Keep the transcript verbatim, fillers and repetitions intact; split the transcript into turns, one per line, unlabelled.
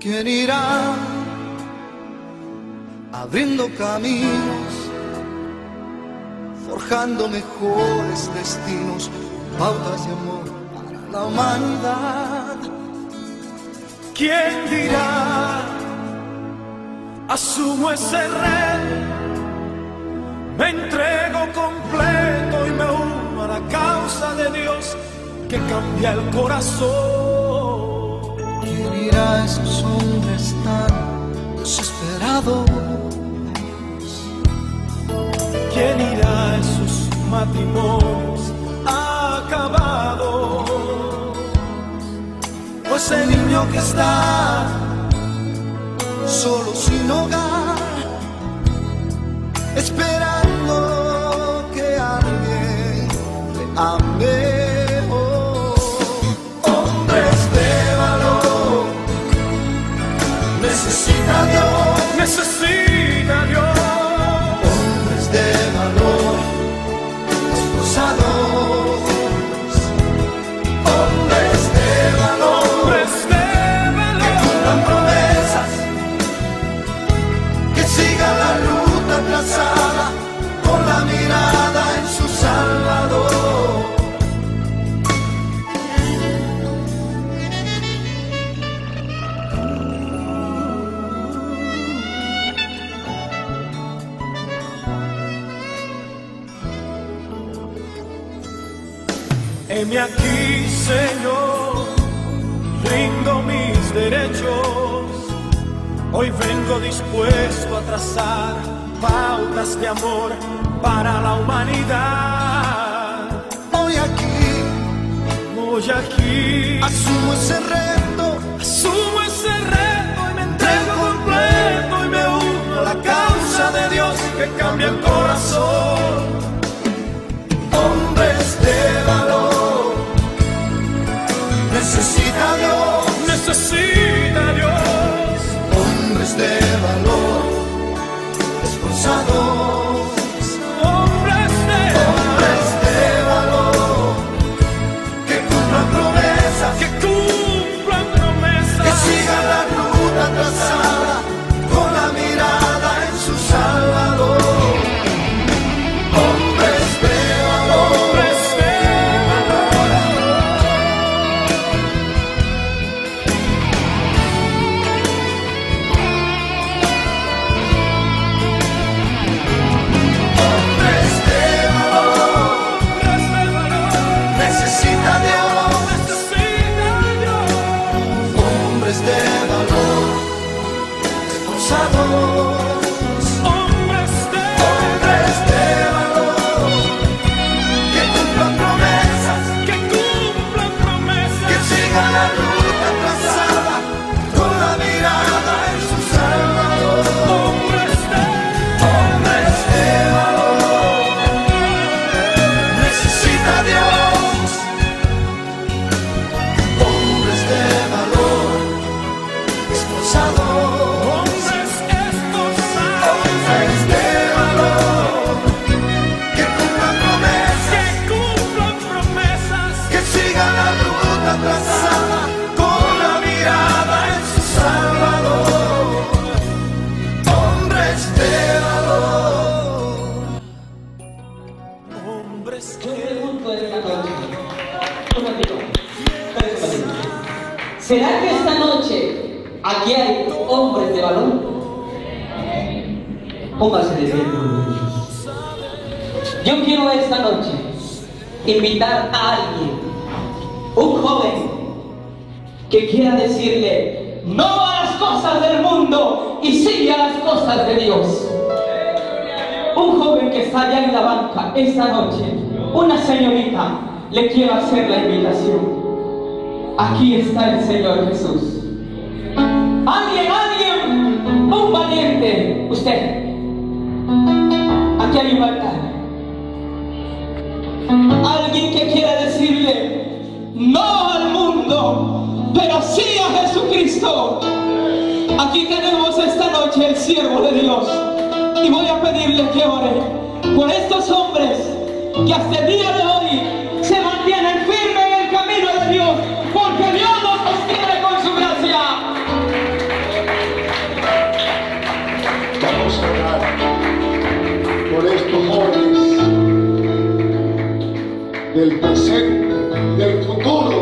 ¿Quién irá abriendo caminos, forjando mejores destinos, pautas de amor para la humanidad?
¿Quién dirá? Asumo ese reto, me entrego completo y me uno a la causa de Dios que cambia el corazón.
¿Quién irá a esos hombres tan desesperados?
¿Quién irá a esos matrimonios acabados?
Pues el niño que está solo sin hogar, esperando que alguien le ame. Oh, hombres de valor, necesita Dios,
necesita Dios.
Hombres de valor, esforzados, hombres de valor,
hombres de valor,
que cumplan promesas, que sigan la ruta trazada con la mirada en su Salvador.
Heme aquí, Señor, rindo mis derechos. Hoy vengo dispuesto a trazar pautas de amor para la humanidad.
Hoy aquí,
Hoy aquí,
asumo ese reto,
asumo ese reto y me entrego completo y me uno a la causa de Dios que cambia el corazón.
hombres de valor, necesita Dios,
Necesita Dios.
hombres de valor, esforzados,
Hombres de
hombres de valor, que cumplan promesas,
que cumplan promesas,
que sigan la ruta trazada con la mirada en su Salvador. Hombres de valor,
hombres de valor.
hombres de valor,
Hombres de valor.
necesita Dios,
Necesita Dios.
hombres de valor, esforzados,
Hombres de
hombres de valor, que cumplan promesas,
que cumplan promesas,
que sigan la ruta trazada con la mirada en su Salvador.
hombres de
Hombres de valor, necesita Dios, hombres de valor, esforzados,
hombres esforzados,
hombres de valor, que cumplan promesas,
que cumplan promesas,
que sigan la ruta trazada con la mirada en su Salvador. Hombres de valor.
hombres
Yo
que
pregunto esta noche, un ratito, tres segundos. ¿Será que esta noche aquí hay hombres de valor? Póngase de pie, por ellos. Yo quiero esta noche invitar a alguien, un joven, que quiera decirle no a las cosas del mundo y sí a las cosas de Dios. Un joven que está allá en la banca esta noche, una señorita, le quiero hacer la invitación. Aquí está el Señor Jesús. Alguien, alguien, un valiente, usted. Aquí hay un altar. Alguien que quiera decirle no al mundo, pero sí a Jesucristo. Aquí tenemos esta noche el siervo de Dios. Y voy a pedirle que ore por estos hombres que hasta el día de hoy se mantienen firmes en el camino de Dios, porque Dios los sostiene con su gracia.
del presente y del futuro